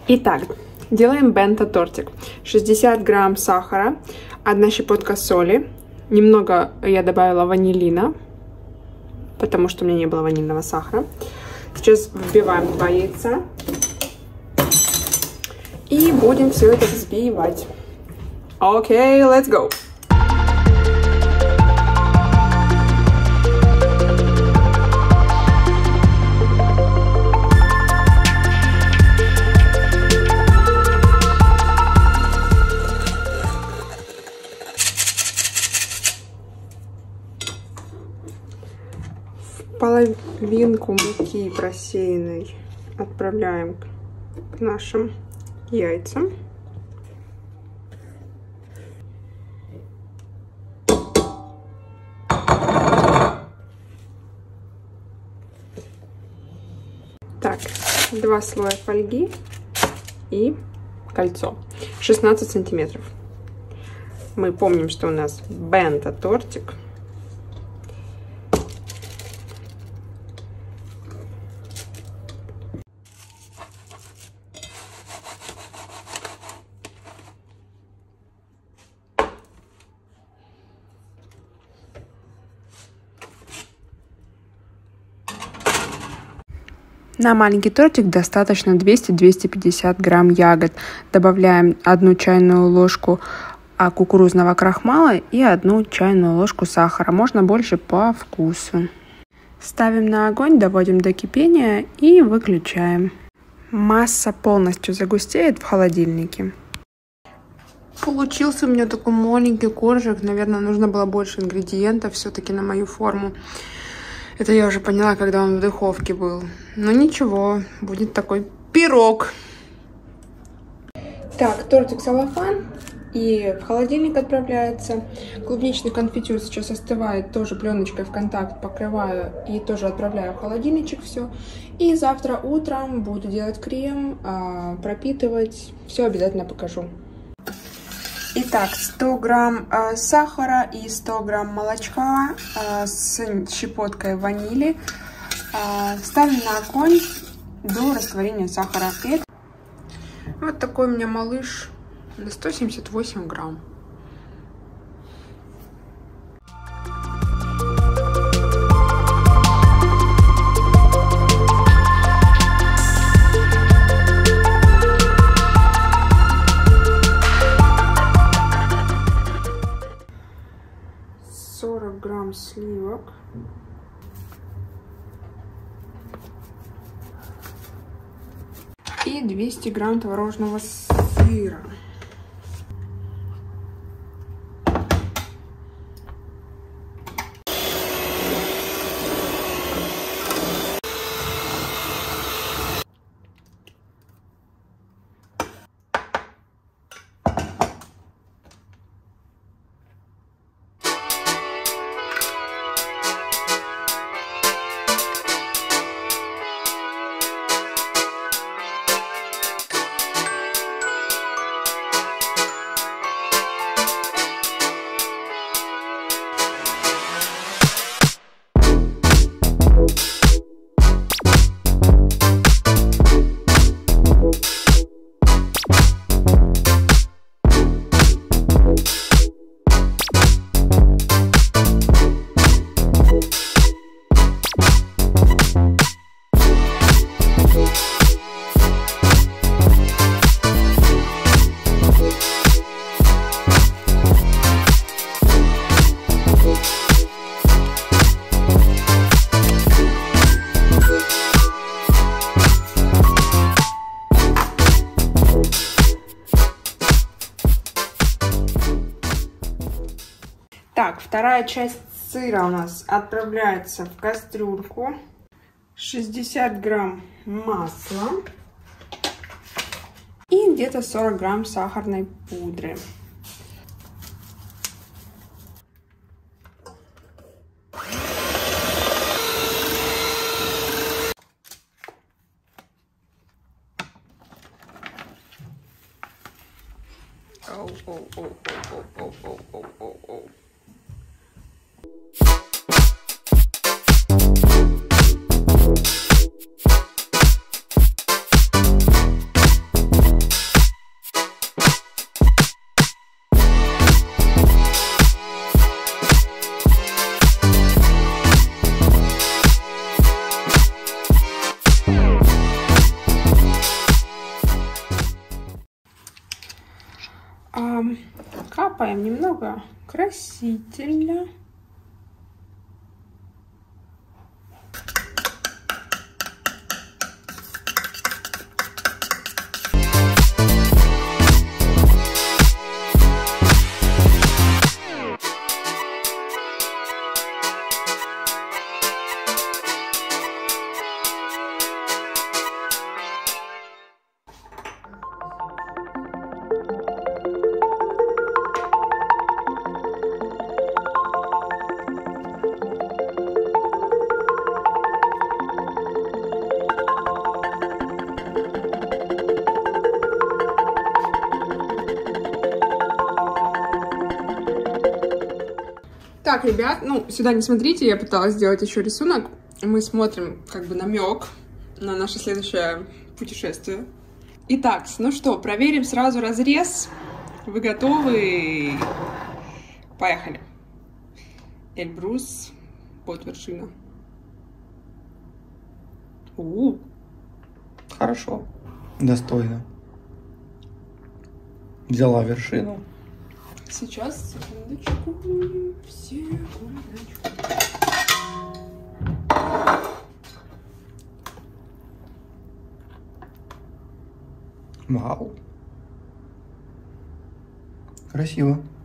Итак, делаем бенто-тортик. 60 грамм сахара, 1 щепотка соли, немного я добавила ванилина, потому что у меня не было ванильного сахара. Сейчас вбиваем 2 яйца и будем все это взбивать. Окей, let's go! Половинку муки просеянной отправляем к нашим яйцам. Так, 2 слоя фольги и кольцо 16 сантиметров. Мы помним, что у нас бенто-тортик. На маленький тортик достаточно 200-250 грамм ягод. Добавляем 1 чайную ложку кукурузного крахмала и 1 чайную ложку сахара. Можно больше по вкусу. Ставим на огонь, доводим до кипения и выключаем. Масса полностью загустеет в холодильнике. Получился у меня такой маленький коржик. Наверное, нужно было больше ингредиентов все-таки на мою форму. Это я уже поняла, когда он в духовке был. Но ничего, будет такой пирог. Так, тортик салафан и в холодильник отправляется. Клубничный конфитюр сейчас остывает, тоже пленочкой в контакт покрываю и тоже отправляю в холодильничек все. И завтра утром буду делать крем, пропитывать. Все обязательно покажу. Итак, 100 грамм сахара и 100 грамм молочка с щепоткой ванили. Ставим на огонь до растворения сахара. И вот такой у меня малыш на 178 грамм. Сливок, и 200 грамм творожного сыра. Так, вторая часть сыра у нас отправляется в кастрюльку. 60 грамм масла и где-то 40 грамм сахарной пудры. капаем немного красителя. Так, ребят, ну, сюда не смотрите, я пыталась сделать еще рисунок. Мы смотрим, как бы, намек на наше следующее путешествие. Итак, ну что, проверим сразу разрез. Вы готовы? Поехали. Эльбрус, вот вершина. Хорошо. Достойно. Взяла вершину. Сейчас, секундочку, секундочку. Вау. Красиво.